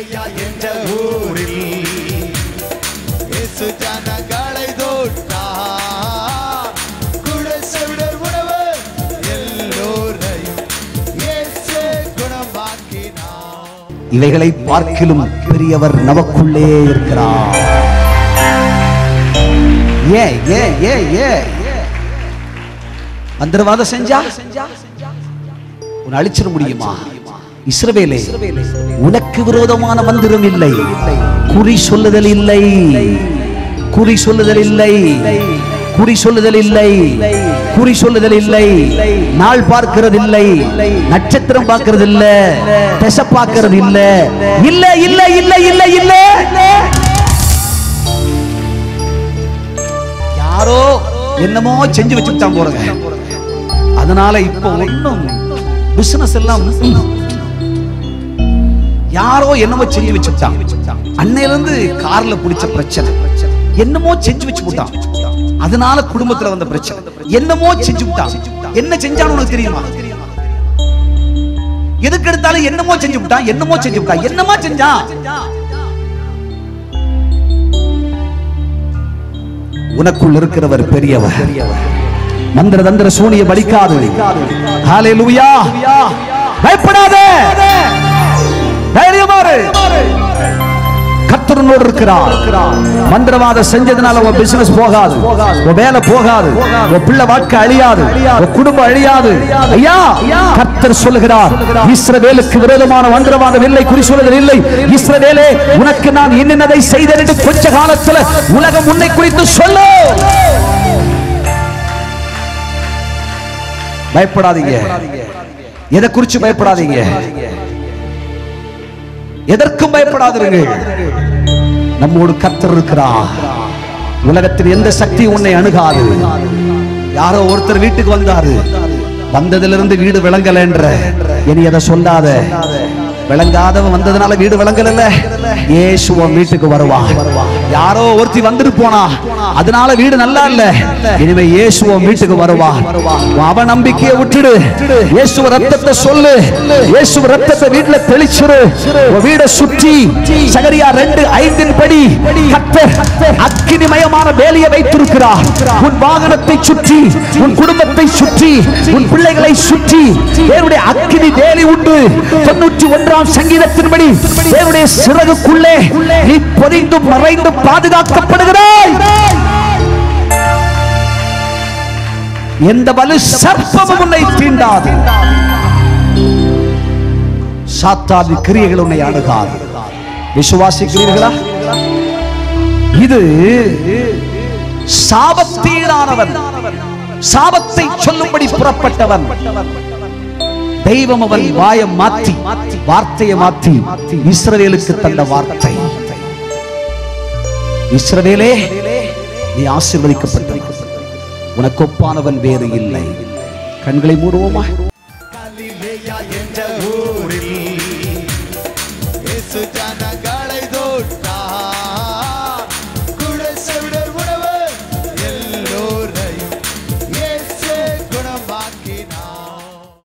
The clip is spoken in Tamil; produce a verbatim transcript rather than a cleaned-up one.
கலிலேயா என்ற ஊரில் இயேசு ஜனங்களை தொட்டார். குடசெவிடர் உணவு எல்லோரையும் இயேசு குணமாக்கினார். இவைகளை பார்க்கிலும் பெரியவர் நமக்குள்ளே இருக்கிறார். ஏ ஏ ஏ ஏ மந்திரவாதம் செஞ்சா உன்னை அழிச்சிட முடியுமா? இஸ்ரவேலே, உனக்கு விரோதமான மந்திரம் இல்லை, குறி சொல்லுதல் இல்லை, குறி சொல்லுதல் இல்லை, குறி சொல்லுதல் இல்லை, குறி சொல்லுதல் இல்லை, நாள் பார்க்கிறது இல்லை, நட்சத்திரம் பார்க்கிறது இல்ல, திசை பார்க்கிறது இல்ல, இல்ல இல்ல இல்ல இல்ல இல்ல. யாரோ என்னமோ செஞ்சு வச்சுட்டான் போறங்க. அதனால இப்ப ஒண்ணும் பிசினஸ் எல்லாம் யாரோ என்னமோ செஞ்சு வச்சுட்டான். அன்னையில இருந்து கார்ல பிடிச்ச பிரச்சனை, என்னமோ செஞ்சு வச்சு போட்டான். அதனால குடும்பத்துல வந்த பிரச்சனை, என்னமோ செஞ்சு விட்டான். என்ன செஞ்சான்னு உனக்கு தெரியுமா? எதுக்கு எடுத்தாலும் என்னமோ செஞ்சு விட்டான், என்னமோ செஞ்சு விட்டான், என்னமோ செஞ்சான். உனக்குள் இருக்கிறவர் பெரியவர். மந்திர தந்திர சூனிய பலிக்காது. ஹல்லேலூயா. பயப்படாதே, தைரியமாறு. கர்த்தரோடு இருக்கிறார். மந்திரவாத செஞ்சதுனால உன் பிசினஸ் போகாது, உன் வேலை போகாது, உன் பிள்ளை வாழ்க்கை அழியாது, உன் குடும்பம் அழியாது. ஐயா, கர்த்தர் சொல்லுகிறார், இஸ்ரவேலுக்கு விரோதமான மந்திரவாதம் இல்லை, குறி சொல்லுதல் இல்லை. இஸ்ரவேலே, உனக்கு நான் இன்னதை செய்தேன் என்று கொஞ்ச காலத்துல உலகம் உன்னை குறித்து சொல்லு. பயப்படாதீங்க. எதை குறிச்சு பயப்படாதீங்க, எதற்கும் பயப்படாதீர்கள். நம்மோடு கர்த்தர் இருக்கிறார். உலகத்தில் எந்த சக்தி உன்னை அணுகாது. யாரோ ஒருத்தர் வீட்டுக்கு வந்தாரு, வந்ததிலிருந்து வீடு விளங்கல என்ற இனி எதை சொல்லாத. விளங்காதவன் வந்ததுனால வீடு விளங்கல. இயேசுவன் வீட்டுக்கு வருவான். யாரோ ஒருத்தி வந்துட்டு போனா அதனால வீடு நல்லா இல்ல. இனிமே இயேசுவன் வீட்டுக்கு வருவான். அவ நம்பிக்கையை விட்டுடு. இயேசு ரத்தத்தை சொல்லு. இயேசு ரத்தத்தை வீட்டுல தெளிச்சிரு. வீடை சுற்றி சகரியா ரெண்டு ஐந்தின் படி கர்த்தர் அக்கினிமயமான வேலையை வைத்திருக்கிறார். உன் வாகனத்தை சுற்றி, உன் குடும்பத்தை சுற்றி, உன் பிள்ளைகளை சுற்றி தேவனுடைய அக்கினி வேலை உண்டு. தொண்ணூற்றி ஒன்றாம் சங்கீதத்தின்படி தேவனுடைய சிறகுக்குள்ளே நீ பொதிந்து மறைந்து பாதுகாக்கப்படுகிறாய். எந்த வலு சர்ப்பமும் உன்னை தீண்டாது. சாத்தானின் கிரியைகள் உன்னை அணுகாது. விசுவாசிக்கிறீர்களா? இது சாபத்தீடானவன், சாபத்தை சொல்லும்படி புறப்பட்டவன். தெய்வம் அவன் வாயை மாற்றி, வார்த்தையை மாற்றி இஸ்ரவேலுக்கு தந்த வார்த்தை. இஸ்ரவேலே, நீ ஆசீர்வதிக்கப்பட்டிருக்கிறாய். உனக்கு ஒப்பானவன் வேறு இல்லை. கண்களை மூடுவோமா? கலிலேயா என்ற ஊரில் இயேசு ஜன